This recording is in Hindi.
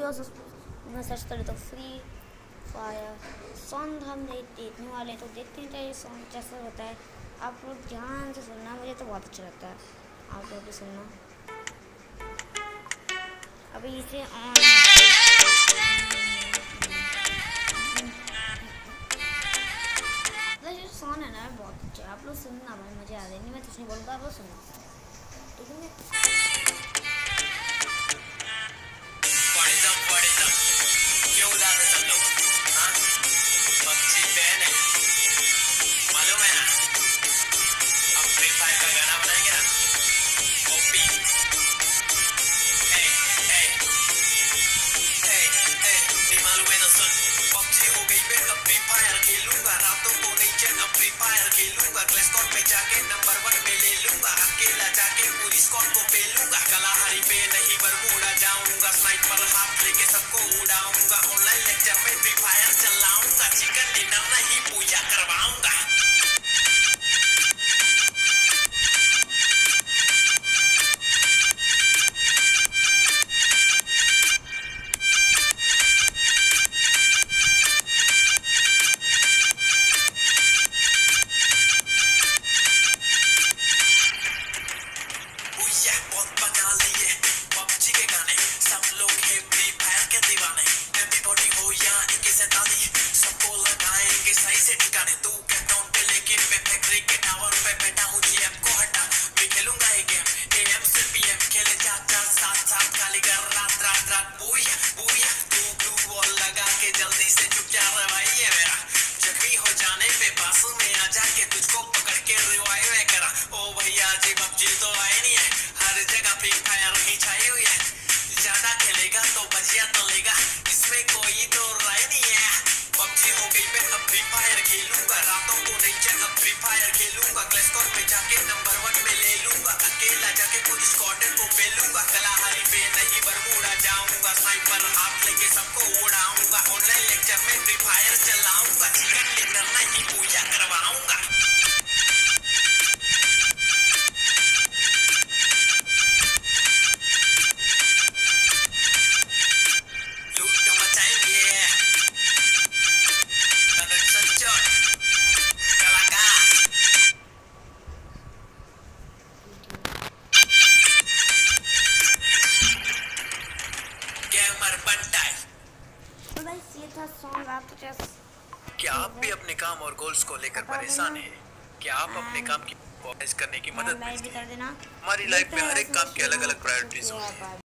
वीडियोस में सर्च करें तो फ्री फायर सॉन्ग हम देखने वाले, तो देखते हैं ये सॉन्ग कैसा होता है। आप लोग ध्यान से सुनना, मुझे तो बहुत अच्छा लगता है, आप लोग भी सुनना। अभी इसे ऑन सॉन्ग है ना बहुत अच्छा, आप लोग सुनना भाई, मज़े आ जाएंगे। मैं कुछ नहीं बोलूँगा, आप लोग सुनना, ठीक है। क्या आप भी अपने काम और गोल्स को लेकर परेशान हैं? क्या आप अपने काम की करने की मदद कर देना। हमारी लाइफ में हर एक काम की अलग अलग प्रायोरिटीज होती हैं।